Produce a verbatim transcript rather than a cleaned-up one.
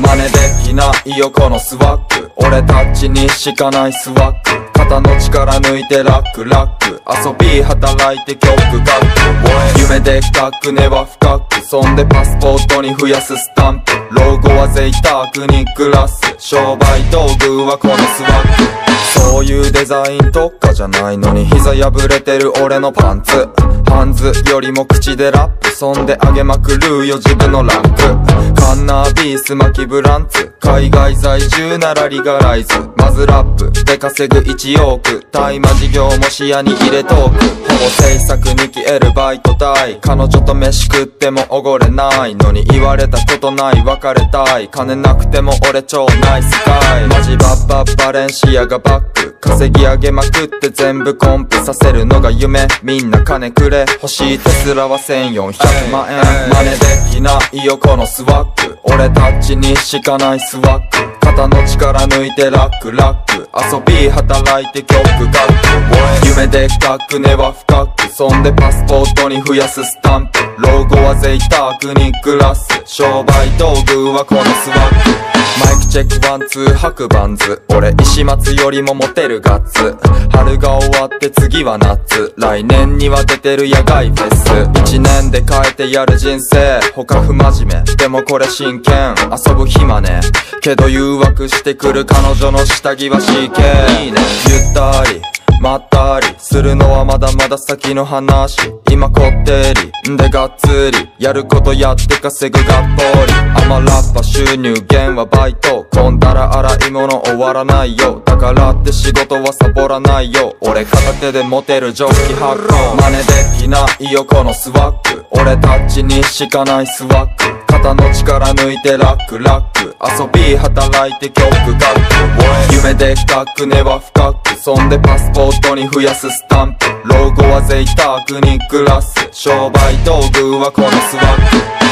真似できないよこのスワッグ、俺たちにしかないスワッグ、肩の力抜いてラックラック、遊び働いて曲書く、夢でかく根は深く、そんでパスポートに増やすスタンプ、ロゴは贅沢にグラス、商売道具はこのスワッグ。そういうデザイン特化じゃないのに膝破れてる俺のパンツ、ハンズよりも口でラップ、そんで上げまくるよ自分のランク、カンナービース巻きブランツ、海外在住ならリガライズ、まずラップで稼ぐいちおく、大麻事業も視野に入れとく、ほぼ制作に消えるバイト代、彼女と飯食ってもおごれないのに言われたことない別れたい、金なくても俺超ナイスガイ、マジバッバッバレンシアがバック、稼ぎ上げまくって全部コンプさせるのが夢、みんな金くれ、欲しいテスラはせんよんひゃくまん円、真似できないよこのスワッグ、俺たちにしかないスワッグ、肩の力抜いてラックラック、遊び働いて曲書く、夢でかく根は深く、そんでパスポートに増やすスタンプ、ロゴは贅沢にグラス、商売道具はこのスワッグ、マイクチェックワンツー白バンズ、俺石松よりもモテるガッツ、春が終わって次は夏、来年には出てる野外フェス、一年で変えてやる人生、他不真面目でもこれ真剣、遊ぶ暇ねけど誘惑してくる彼女の下着は シーケー、 いいねゆったりまったりするのはまだまだ先の話、今こってりんでがっつりやることやって稼ぐがっぽり、アマラッパ収入源はバイト、こんだら洗い物終わらないよ、だからって仕事はサボらないよ、俺片手で持てるジョッキ発酵、真似できないよこのスワッグ、俺たちにしかないスワッグ、肩の力抜いてラックラック、遊び働いて曲書く、夢でかく根は深く、そんでパスポートに増やすスタンプ、ロゴは贅沢にグラス、商売道具はこのスワッグ。